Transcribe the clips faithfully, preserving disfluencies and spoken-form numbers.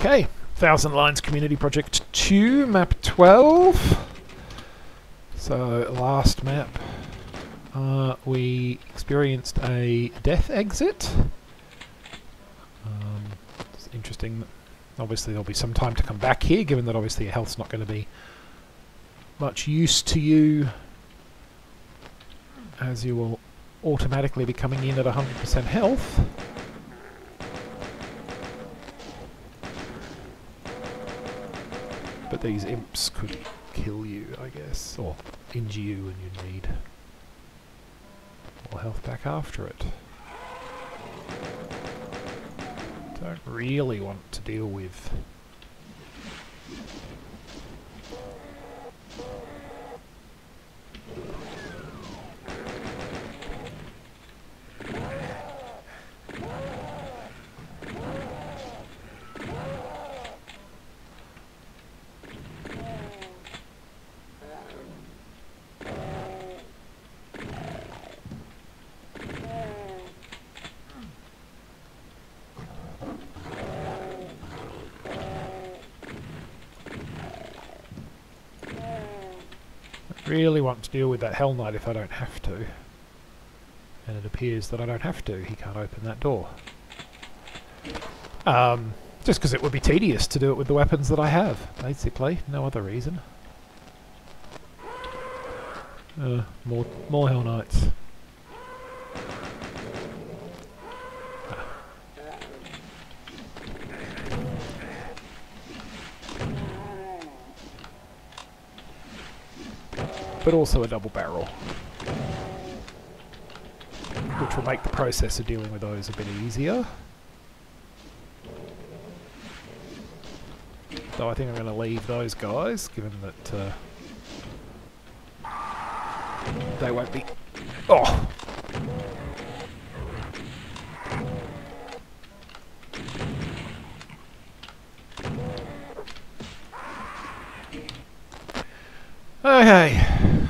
Okay, Thousand Lines Community Project two, map twelve. So last map uh, we experienced a death exit. Um, it's interesting. Obviously there'll be some time to come back here, given that obviously your health's not going to be much use to you, as you will automatically be coming in at one hundred percent health. But these imps could kill you, I guess, or injure you, and you need more health back after it. Don't really want to deal with really want to deal with that Hell Knight if I don't have to. And it appears that I don't have to. He can't open that door. Um, just because it would be tedious to do it with the weapons that I have, basically. No other reason. Uh, more, more Hell Knights. But also a double barrel, which will make the process of dealing with those a bit easier. So I think I'm going to leave those guys, given that uh, they won't be... Oh! Okay.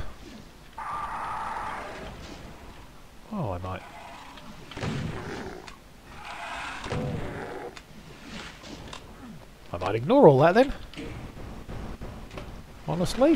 Oh, I might. I might ignore all that then. Honestly.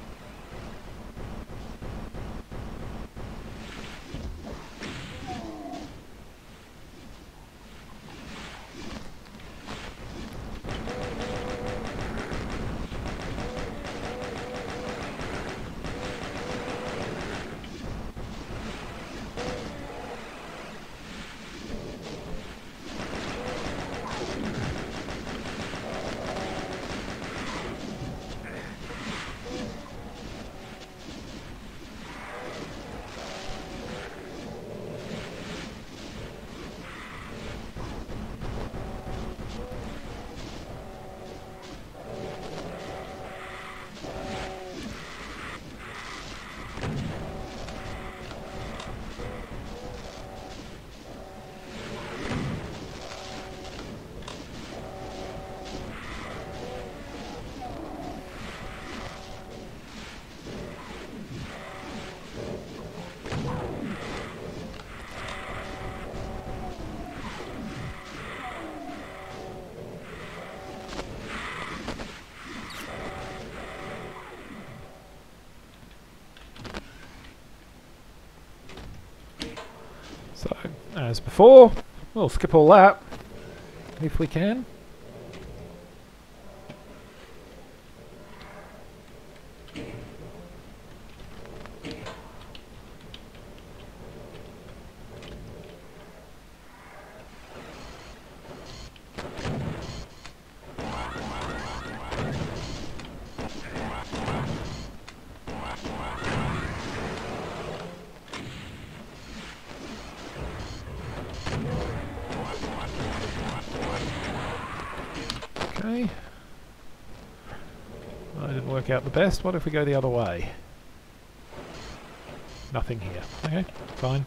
So, as before, we'll skip all that, if we can. Okay. That didn't work out the best. What if we go the other way? Nothing here. Okay, fine.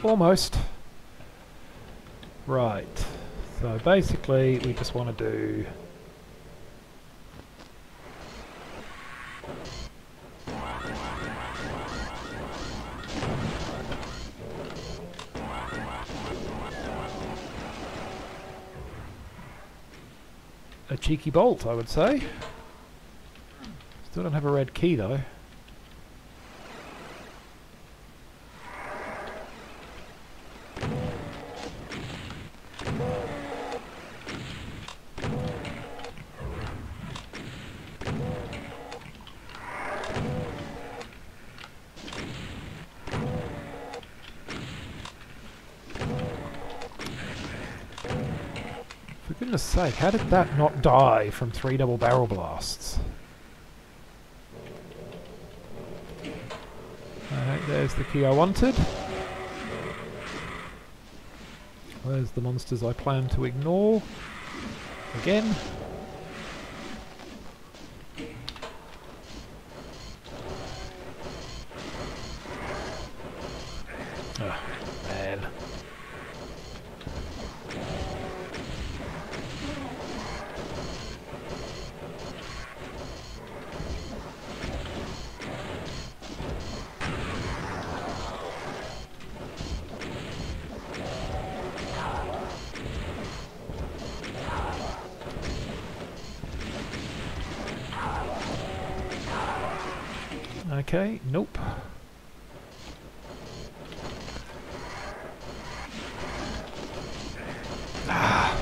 almost. Right. So basically, we just want to do... a cheeky bolt, I would say. Still don't have a red key though. For goodness sake, how did that not die from three double barrel blasts? Alright, there's the key I wanted. There's the monsters I plan to ignore. Again. Oh, man. Okay, nope. Ah.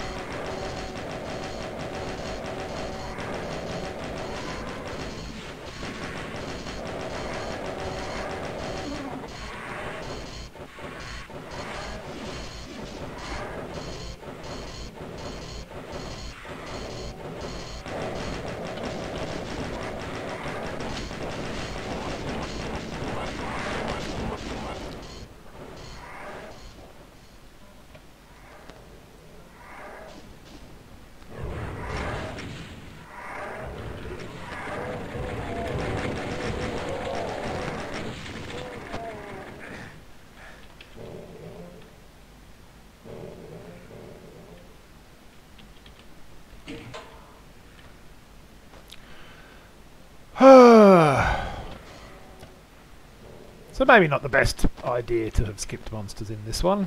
So maybe not the best idea to have skipped monsters in this one.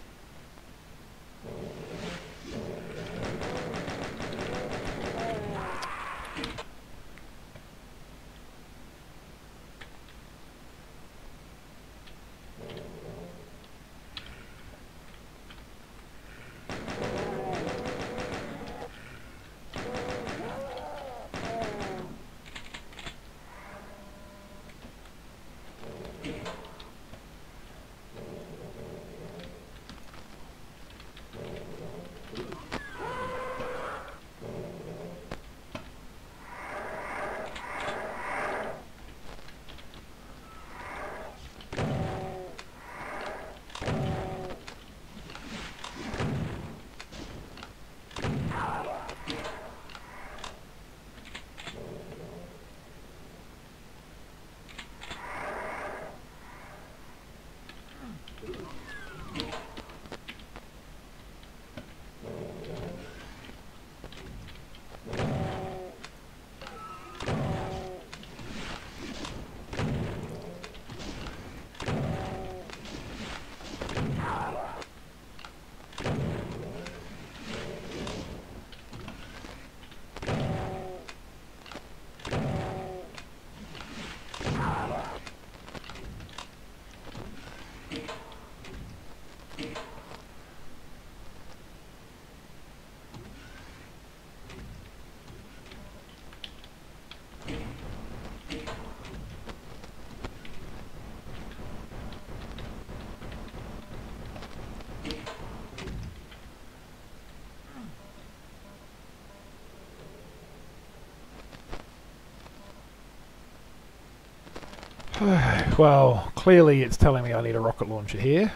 Well, clearly it's telling me I need a rocket launcher here.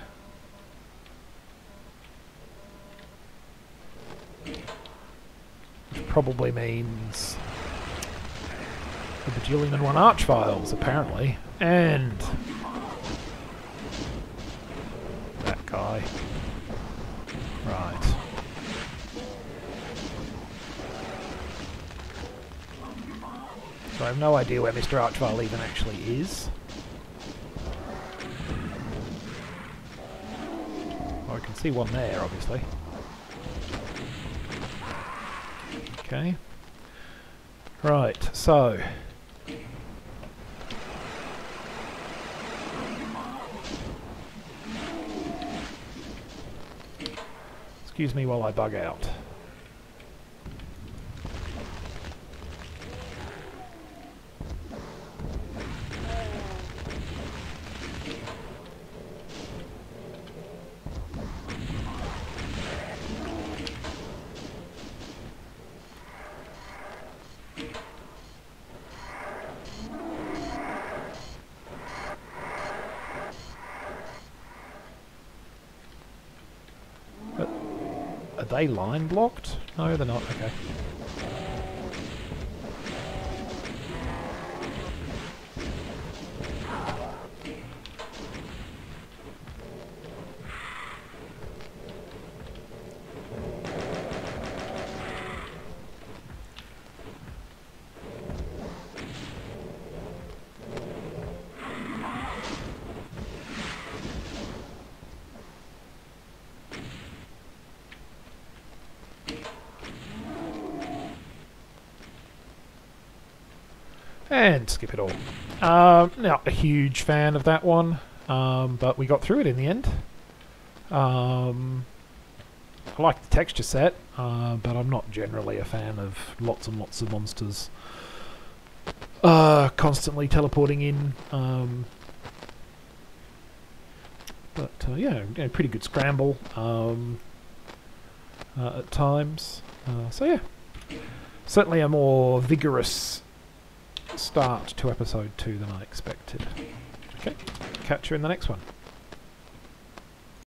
Which probably means the bajillion and one arch files, apparently. And... Ah. way. Right. So I have no idea where Mister Archvile even actually is. Oh, I can see one there, obviously. Okay. Right, so... Excuse me while I bug out. Are they line blocked? No, they're not. Okay. And skip it all. Um, not a huge fan of that one, um, but we got through it in the end. Um, I like the texture set, uh, but I'm not generally a fan of lots and lots of monsters uh, constantly teleporting in. Um, but uh, yeah, you know, pretty good scramble um, uh, at times. Uh, so yeah, certainly a more vigorous start to episode two than I expected. Okay, catch you in the next one.